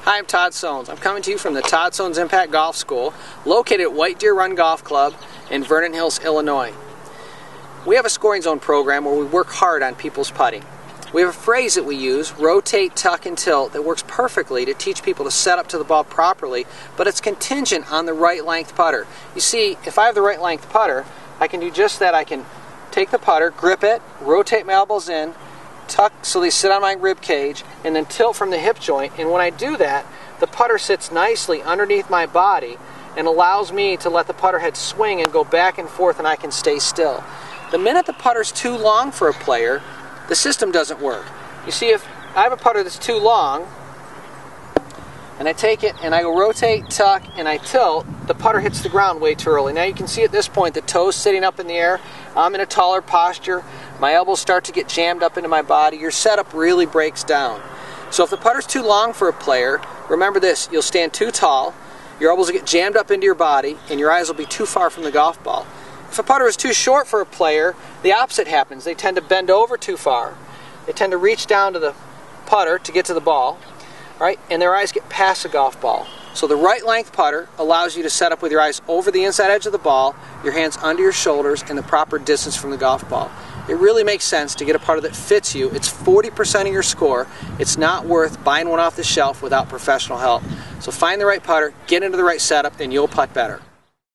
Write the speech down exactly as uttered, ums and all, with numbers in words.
Hi, I'm Todd Sones. I'm coming to you from the Todd Sones Impact Golf School, located at White Deer Run Golf Club in Vernon Hills, Illinois. We have a scoring zone program where we work hard on people's putting. We have a phrase that we use, rotate, tuck, and tilt, that works perfectly to teach people to set up to the ball properly, but it's contingent on the right length putter. You see, if I have the right length putter, I can do just that. I can take the putter, grip it, rotate my elbows in, tuck so they sit on my rib cage, and then tilt from the hip joint. And when I do that, the putter sits nicely underneath my body and allows me to let the putter head swing and go back and forth, and I can stay still. The minute the putter's too long for a player, the system doesn't work. You see, if I have a putter that's too long, and I take it and I go rotate, tuck, and I tilt, the putter hits the ground way too early. Now you can see at this point the toes sitting up in the air. I'm in a taller posture. My elbows start to get jammed up into my body. Your setup really breaks down. So if the putter's too long for a player, remember this: you'll stand too tall, your elbows will get jammed up into your body, and your eyes will be too far from the golf ball. If a putter is too short for a player, the opposite happens. They tend to bend over too far. They tend to reach down to the putter to get to the ball, right? And their eyes get past the golf ball. So the right length putter allows you to set up with your eyes over the inside edge of the ball, your hands under your shoulders, and the proper distance from the golf ball. It really makes sense to get a putter that fits you. It's forty percent of your score. It's not worth buying one off the shelf without professional help. So find the right putter, get into the right setup, and you'll putt better.